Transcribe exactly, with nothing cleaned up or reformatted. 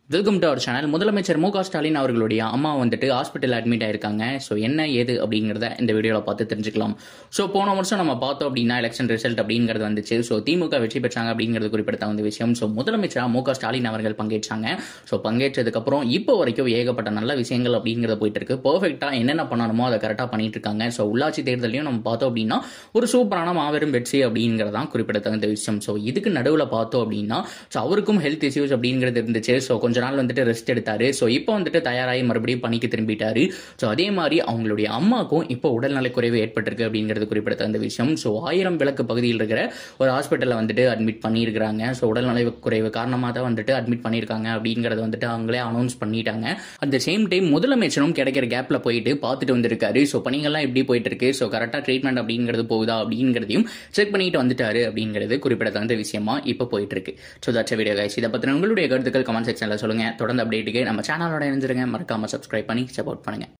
Welcome to our channel. முதலமைச்சர் மு க ஸ்டாலின் அவர்களுடைய அம்மா வந்துட்டு ஹாஸ்பிட்டல் அட்மிட் ஆயிருக்காங்க. ஸோ என்ன ஏது அப்படிங்கிறத இந்த வீடியோவில் பார்த்து தெரிஞ்சுக்கலாம். ஸோ போன வருஷம் நம்ம பார்த்தோம் அப்படின்னா எலெக்ஷன் ரிசல்ட் அப்படிங்கிறது வந்துச்சு. ஸோ திமுக வெற்றி பெற்றாங்க அப்படிங்கிறது குறிப்பிடத்த வந்து விஷயம். ஸோ முதலமைச்சராக மு க ஸ்டாலின் அவர்கள் பங்கேற்றாங்க. ஸோ பங்கேற்றதுக்கப்புறம் இப்போ வரைக்கும் ஏகப்பட்ட நல்ல விஷயங்கள் அப்படிங்கிறத போயிட்டு இருக்கு. பர்ஃபெக்டாக என்னென்ன பண்ணணுமோ அதை கரெக்டாக பண்ணிட்டு இருக்காங்க. ஸோ உள்ளாட்சி தேர்தலையும் நம்ம பார்த்தோம் அப்படின்னா ஒரு சூப்பரான மாபெரும் வெற்றி அப்படிங்கிறதான் குறிப்பிடத்தகுந்த விஷயம். ஸோ இதுக்கு நடுவில் பார்த்தோம் அப்படின்னா ஸோ அவருக்கும் ஹெல்த் இஷ்யூஸ் அப்படிங்கிறது இருந்துச்சு. ஸோ கொஞ்ச நாள் வந்துட்டு ரெஸ்ட் எடுத்தாரு. ஸோ இப்போ வந்துட்டு தயாராகி மறுபடியும் பணிக்கு திரும்பிட்டாரு. ஸோ அதே மாதிரி அவங்களுடைய அம்மாக்கும் இப்போ உடல்நலை குறைவு ஏற்பட்டிருக்கு அப்படிங்கிறது குறிப்பிடத்தகுந்த விஷயம். ஸோ ஆயிரம் விளக்கு பகுதியில் இருக்கிற ஒரு ஹாஸ்பிட்டலில் வந்துட்டு அட்மிட் பண்ணியிருக்கிறாங்க. ஸோ உடல்நலை குறைவு காரணமாக தான் வந்துட்டு அட்மிட் பண்ணியிருக்காங்க அப்படிங்கிறத வந்துட்டு அவங்களே அனௌன்ஸ் பண்ணிட்டாங்க. அட் த சேம் டைம் முதலமைச்சரும் கிடைக்கிற கேப்ல போயிட்டு பார்த்துட்டு வந்திருக்காரு. ஸோ பணிகள்லாம் எப்படி போயிட்டு இருக்கு, ஸோ கரெக்டாக ட்ரீட்மெண்ட் அப்படிங்கிறது போகுதா அப்படிங்கிறதையும் செக் பண்ணிட்டு வந்துட்டாரு அப்படிங்கிறது குறிப்பிடத்தகுந்த விஷயமா இப்போ போயிட்டு இருக்கு. So that's video guys. இதை பற்றின உங்களுடைய கருத்துக்கள் கமெண்ட் செக்ஷனில் சொல்லுங்க. தொடர்ந்து அப்டேட்டுக்கு நம்ம சேனலோட இணைஞ்சிருங்க. மறக்காம சப்ஸ்கிரைப் பண்ணி சப்போர்ட் பண்ணுங்க.